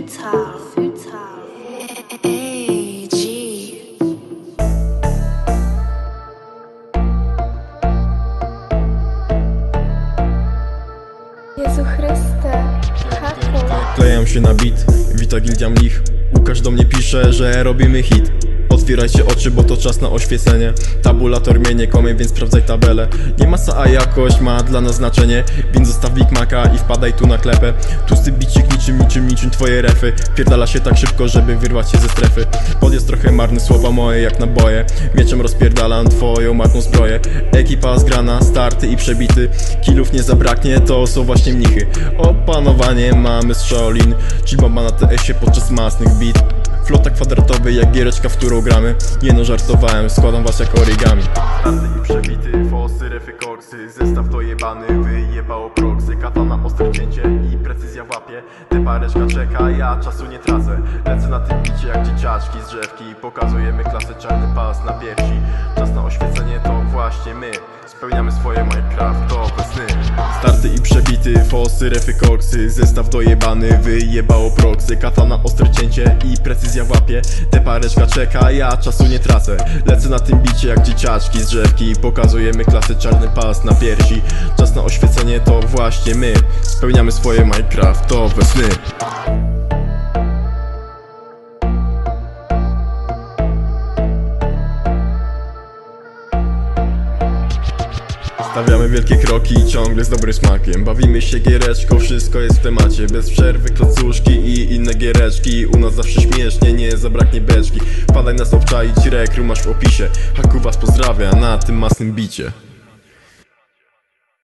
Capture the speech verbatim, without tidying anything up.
futile, futile. A G. Jezu Chryste, haku. Klejam się na beat, wita gildia mlich. Łukasz do mnie pisze, że robimy hit. Otwierajcie oczy, bo to czas na oświecenie. Tabulator mnie nie kłamie, więc sprawdzaj tabelę. Nie masa, a jakość ma dla nas znaczenie. Więc zostaw Big Maca i wpadaj tu na klepę. Tłusty bicik niczym, niczym, niczym twoje refy. Pierdala się tak szybko, żeby wyrwać się ze strefy. Podjazd trochę marny, słowa moje jak naboje. Mieczem rozpierdalam twoją marną zbroję. Ekipa zgrana, starty i przebity. Killów nie zabraknie, to są właśnie mnichy. Opanowanie mamy z Shaolin. Czy bomba na T S-ie podczas masnych bit. Flota kwadratowy jak giereczka, w którą gramy. Nie no, żartowałem, składam was jak origami. Starty i przebity, fosy, refy, koksy. Zestaw dojebany, wyjebało proksy. Katana, ostre cięcie i precyzja w łapie. Te pareczka czeka, ja czasu nie tracę. Lecę na tym bicie jak dzieciaczki z drzewki. Pokazujemy klasę, czarny pas na piersi. Czas na oświecenie to właśnie my. Spełniamy swoje minecraftowe sny. Starty i przebity, fosy, refy, koksy. Zestaw dojebany, wyjebało proksy. Katana, ostre cięcie i precyzja w łapie. Te pareczka czeka, ja czasu nie tracę. Lecę na tym bicie jak dzieciaczki z drzewki. Pokazujemy klasę, czarny pas na piersi. Czas na oświecenie to właśnie my. Spełniamy swoje minecraftowe sny. Stawiamy wielkie kroki ciągle z dobrym smakiem. Bawimy się giereczką, wszystko jest w temacie. Bez przerwy klocuszki i inne giereczki. U nas zawsze śmiesznie, nie zabraknie beczki. Wpadaj nas obczaić, rekru masz w opisie. Haku was pozdrawia na tym masnym bicie.